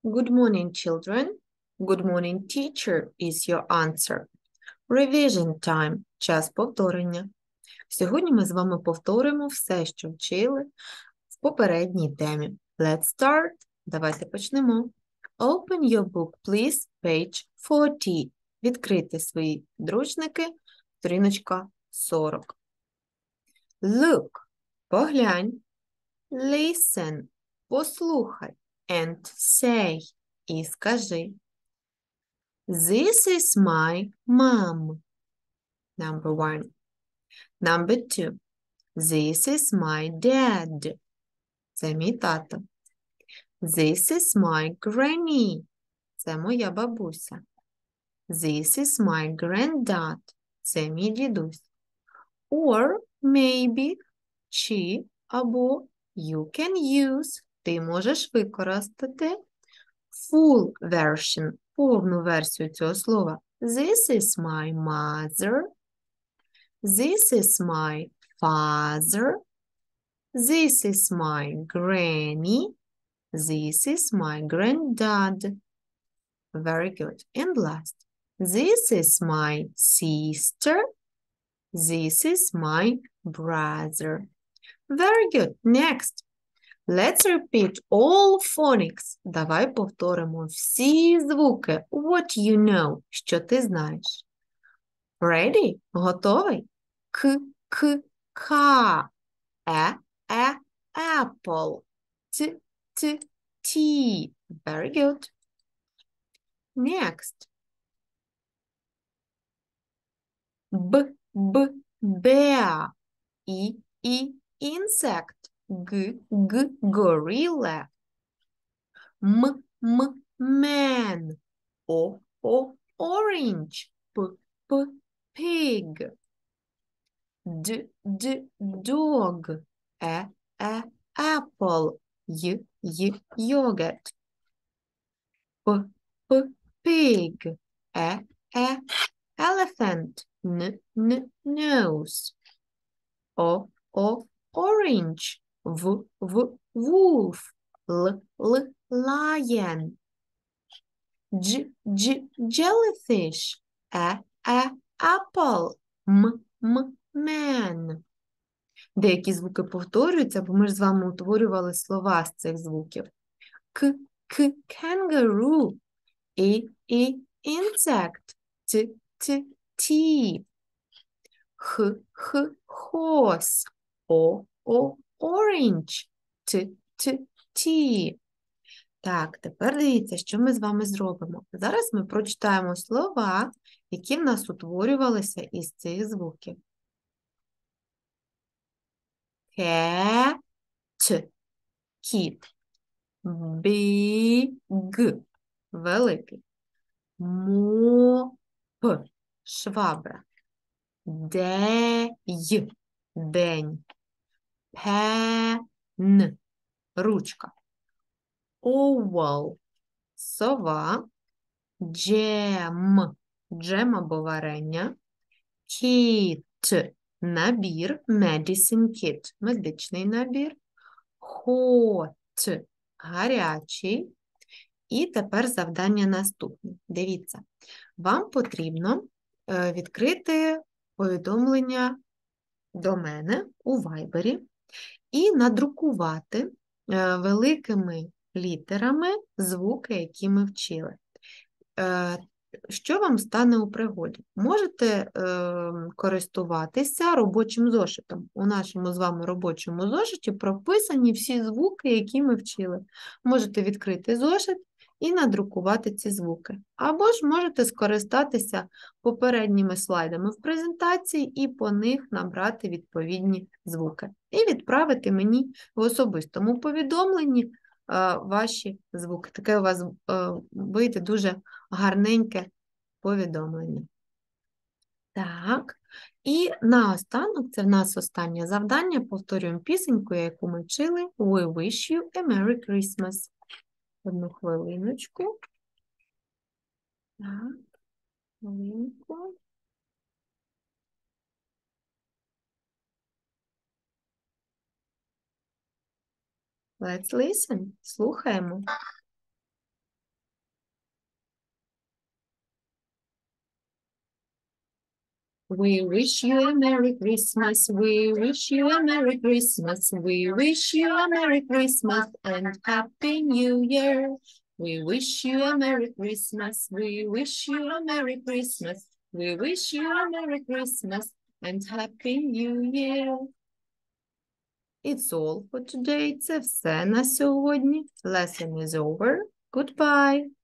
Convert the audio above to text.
Good morning, children. Good morning, teacher, is your answer. Revision time. Час повторення. Сьогодні ми з вами повторимо все, що вчили в попередній темі. Let's start. Давайте почнемо. Open your book, please, page 40. Відкрийте свої підручники, сторіночка 40. Look. Поглянь. Listen. Послухай. And say. І скажи. This is my mom. Number one. Number two. This is my dad. Це мій тато. This is my granny. Це моя бабуся. This is my granddad. Це мій дідусь. Or maybe, чи, або you can use. Ти можеш використати full version, повну версію цього слова. This is my mother. This is my father. This is my granny. This is my granddad. Very good. And last. This is my sister. This is my brother. Very good. Next. Let's repeat all phonics. Давай повторимо всі звуки. What you know. Що ти знаєш. Ready? Готовий? К, ка. Apple. T, tea. Very good. Next. Bear. Insect. Gorilla. Man. Orange. Pig. Dog. Apple. Yogurt. Pig. Elephant. Nose. Orange. Wolf. Lion. Jellyfish. Apple. Man. Деякі звуки повторюються, бо ми ж з вами утворювали слова з цих звуків. Kangaroo. Insect. Tea. Horse. Orange. Tea. Так, тепер дивіться, що ми з вами зробимо. Зараз ми прочитаємо слова, які в нас утворювалися із цих звуків. Cat. Кіт. Big. Великий. Mop. Швабра. Day. День. Pen. Ручка. Owl. Сова. Jam. Джем або варення. Kit. Набір. Medicine kit. Медичний набір. Hot. Гарячий. І тепер завдання наступне. Дивіться. Вам потрібно відкрити повідомлення до мене у Viber і надрукувати великими літерами звуки, які ми вчили. Що вам стане у пригоді? Можете користуватися робочим зошитом. У нашому з вами робочому зошиті прописані всі звуки, які ми вчили. Можете відкрити зошит і надрукувати ці звуки. Або ж можете скористатися попередніми слайдами в презентації і по них набрати відповідні звуки. І відправити мені в особистому повідомленні ваші звуки. Таке у вас вийде дуже гарненьке повідомлення. Так, і наостанок, це в нас останнє завдання, повторюємо пісеньку, яку ми вчили. We wish you a Merry Christmas. Одну хвилиночку. Так, хвилинку. Let's listen. Слухаємо. We wish you a Merry Christmas. We wish you a Merry Christmas. We wish you a Merry Christmas and Happy New Year. We wish you a Merry Christmas. We wish you a Merry Christmas. We wish you a Merry Christmas and Happy New Year. It's all for today. Це все на сьогодні. Lesson is over. Goodbye.